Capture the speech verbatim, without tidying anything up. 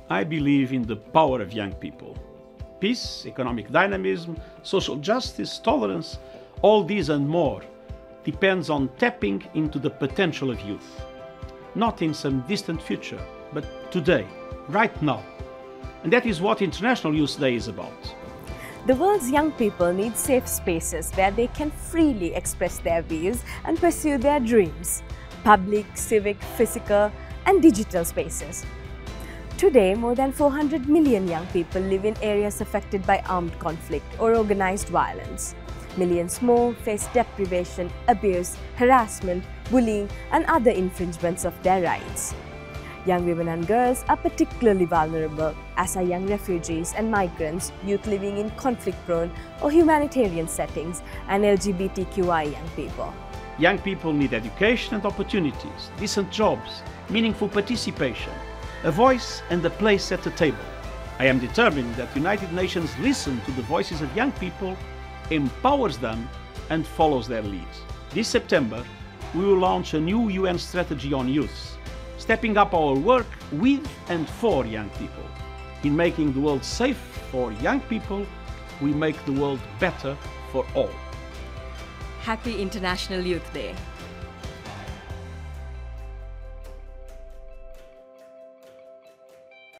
I believe in the power of young people. Peace, economic dynamism, social justice, tolerance, all these and more depends on tapping into the potential of youth. Not in some distant future, but today, right now. And that is what International Youth Day is about. The world's young people need safe spaces where they can freely express their views and pursue their dreams. Public, civic, physical, and digital spaces. Today, more than four hundred million young people live in areas affected by armed conflict or organized violence. Millions more face deprivation, abuse, harassment, bullying, and other infringements of their rights. Young women and girls are particularly vulnerable, as are young refugees and migrants, youth living in conflict-prone or humanitarian settings, and L G B T Q I young people. Young people need education and opportunities, decent jobs, meaningful participation, a voice and a place at the table. I am determined that the United Nations listens to the voices of young people, empowers them and follows their leads. This September, we will launch a new U N strategy on youth, stepping up our work with and for young people. In making the world safe for young people, we make the world better for all. Happy International Youth Day!